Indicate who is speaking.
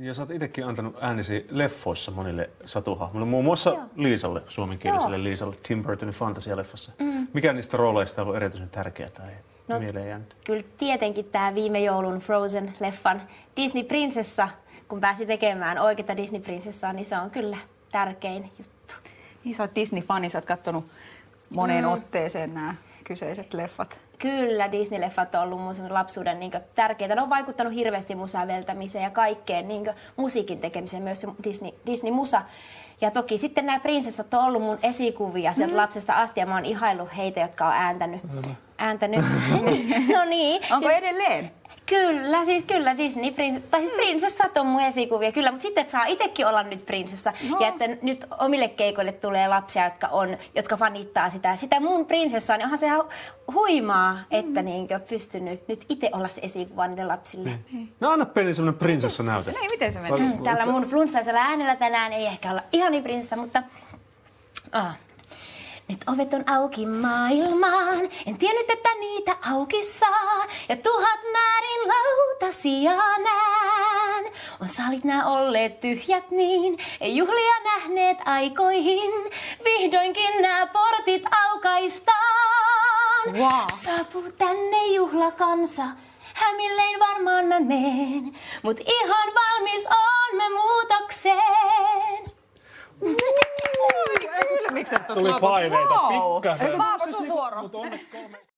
Speaker 1: Ja sä oot itsekin antanut äänesi leffoissa monille satuhahmoille, muun muassa Liisalle, suomenkieliselle Liisalle, Tim Burtonin fantasialeffassa. Mikä niistä rooleista on ollut erityisen tärkeä tai mieleen jäänyt?
Speaker 2: Kyllä tietenkin tämä viime joulun Frozen-leffan Disney-prinsessa, kun pääsi tekemään oikeita Disney-prinsessaa, niin se on kyllä tärkein juttu.
Speaker 3: Niin sä oot Disney-fani, sä oot kattonut moneen otteeseen nämä kyseiset leffat.
Speaker 2: Kyllä, Disney-leffat on ollut mun lapsuuden tärkeitä. Ne on vaikuttanut hirveästi mun säveltämiseen ja kaikkeen musiikin tekemiseen, myös se Disney-musa. Ja toki sitten nämä prinsessat on ollut mun esikuvia sieltä lapsesta asti ja mä oon ihaillut heitä, jotka on ääntänyt. No niin.
Speaker 3: Onko edelleen?
Speaker 2: Kyllä Disney prinsessat on mun esikuvia, kyllä, mutta sitten saa itsekin olla nyt prinsessa. Ja että nyt omille keikoille tulee lapsia, jotka fanittaa sitä mun prinsessaa, niin onhan se ihan huimaa, että pystynyt nyt itse olla se esikuva niille lapsille.
Speaker 1: No anna Penni semmoinen prinsessanäyte.
Speaker 3: Niin, miten se menee?
Speaker 2: Tällä mun flunssaisella äänellä tänään ei ehkä olla ihan niin prinsessa, mutta... Nyt ovet on auki maailmaan, en tiennyt, että niitä auki saa. Ja 1000 määrin lautasia näen. On salit nää olleet tyhjät niin, ei juhlia nähneet aikoihin. Vihdoinkin nää portit aukaistaan.
Speaker 3: Wow.
Speaker 2: Saapuu tänne juhlakansa, hämillein varmaan mä meen. Mut ihan valmis on mä muutokseen.
Speaker 3: Kylmikset tuossa
Speaker 1: Tuli
Speaker 3: lopussa.
Speaker 1: paineita pikkasen.
Speaker 3: Paavo, sun vuoro.